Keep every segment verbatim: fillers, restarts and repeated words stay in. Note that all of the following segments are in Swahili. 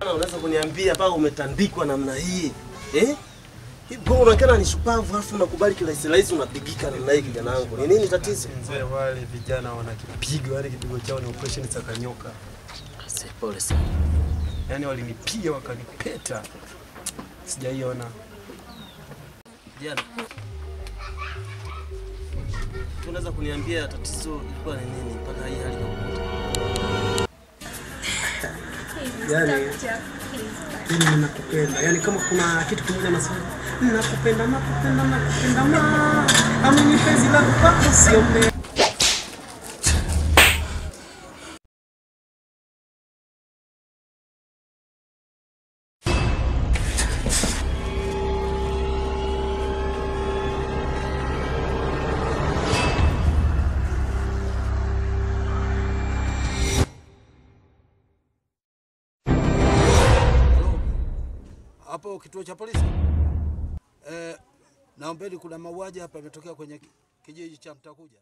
Unaweza kuniambia paka umetandikwa namna hii? Eh? Hivi unaonekana ni shupavu alafu unakubali kila rahisi unapigika namna hii kijana wangu. Ni nini tatizo? Mzee wale vijana wanakipigo, wale kipigo chao ni operation za kanyoka. Sasa pole sana. Yaani walinipiga wakanipeta. Sijaiona. Jana. Unaweza kuniambia tatizo ilikuwa ni nini mpaka hii hali inakukuta? Yaani mimi ninakupenda. Yaani kama kuna kitu kimoja nasema nakupenda nakupenda nakupenda ma. Kama ni penzi la kwako sio mbaya. Hapo kituo cha polisi. Eh, naombeni kuna mauaji hapa yametokea kwenye kijiji cha Mtakuja.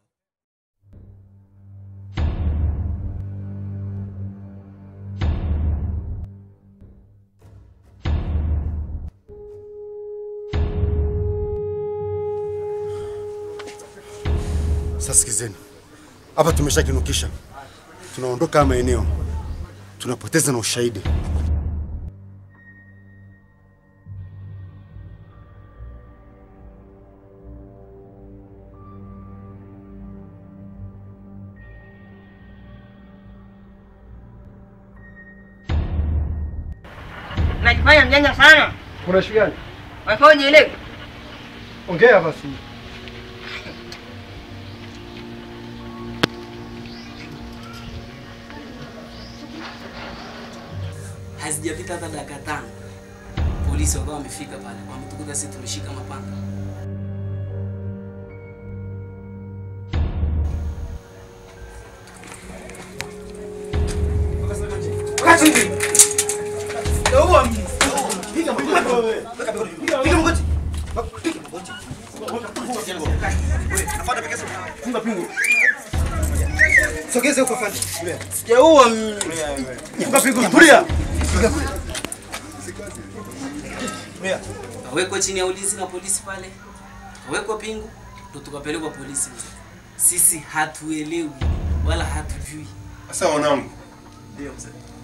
Sasa sikizeni. Hapa tumeshakinukisha. Tunaondoka maeneo. Tunapoteza na ushahidi. Najifanya mjanja sana. Kuna shida gani? Wafanye ile. Ongea basi. Hazijapita hata dakika tano. Polisi wakawa wamefika pale. Wametukuta sisi tumeshika mapanga. Wakati Ndio mimi. Piga magoti. Piga magoti. Nafuata pekee. Funga pingu. Sogeze huko fandi. Sijaua mimi. Funga pingu. Tulia. Mia. Weko chini ya ulinzi na polisi pale. Weko pingu ndo tukapelekwa polisi. Sisi hatuelewi wala hatujui. Sasa wanangu. Ndio mzee.